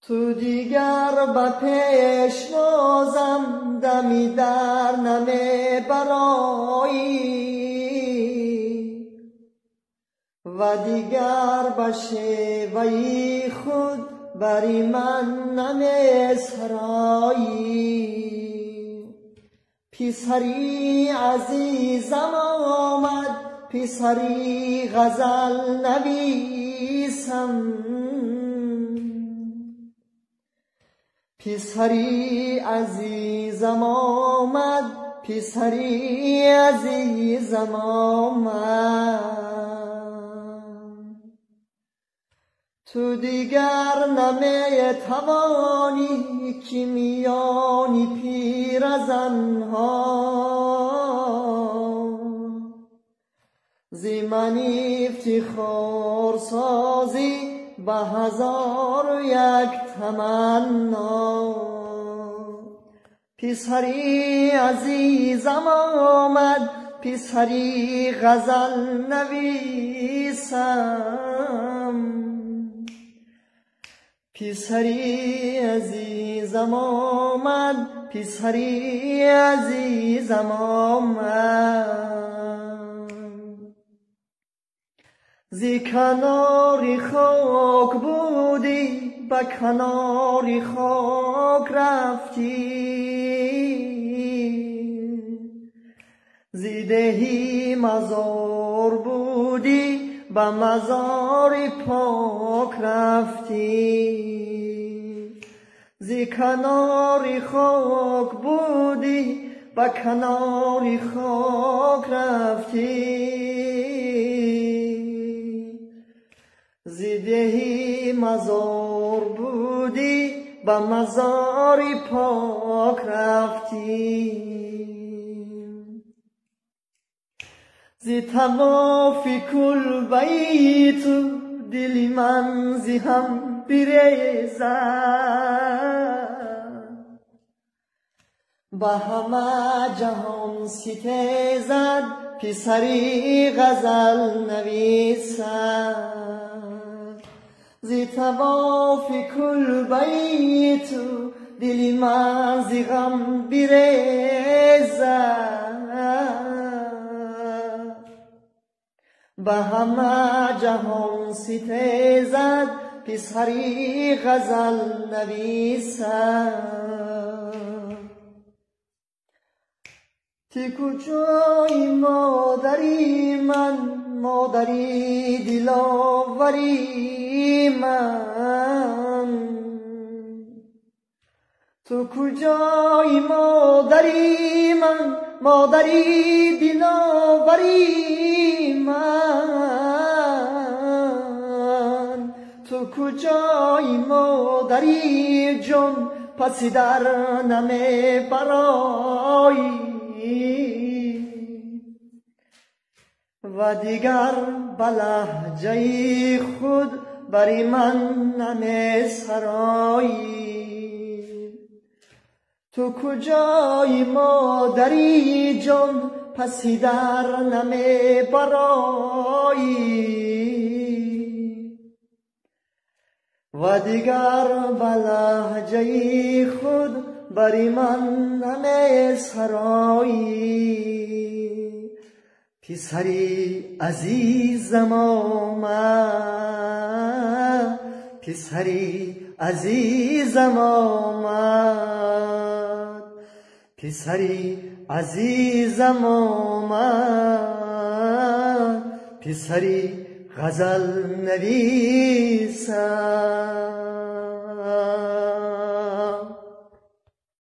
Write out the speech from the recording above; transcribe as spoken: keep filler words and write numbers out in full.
تو دیگر به پیشوازم دمی در نمی برایی و دیگر به شیوهی خود بری من نمی سرایی. پسری عزیزم آمد پسری غزل نویسم، پسری عزیزم آمد پسری عزیزم آمد. تو دیگر نمی توانی که میانی پیرزنها زی من افتخار سازی به هزار و یک تمنا. پسری عزیزم آمد پسری غزل نویسم، پسری عزیزم آمد پسری عزیزم آمد. زی کناری خاک بودی به کناری خاک رفتی، زی دهی مزار بودی به مزار پاک رفتی. زی کناری خاک بودی به کناری خاک رفتی، زی دهی مزار بودی به مزار پاک رفتی. زی تمافی کل بیت دلی من زی هم بریزد، به همه جهان ستیزد پسری غزل نویسد. زی تمافی کل بیت دلی من زی غم بریزد، به همه جهان ستیزد پسری غزل نویسد. تی کجای مادری من مادری دلاوری من، تو کجای مادری من مادری دلاوری من، تو کجای مادری جان پس در نمی برایی و دیگر به لهجه خود بری من نمی سرایی. تو کجای مادری جان پس در نمی برایی و دیگر به لهجه خود بری من نمی سرایی. پسری عزیزم آمد پسری عزیزم آمد، پسری عزیزم آمد پسری غزل نویس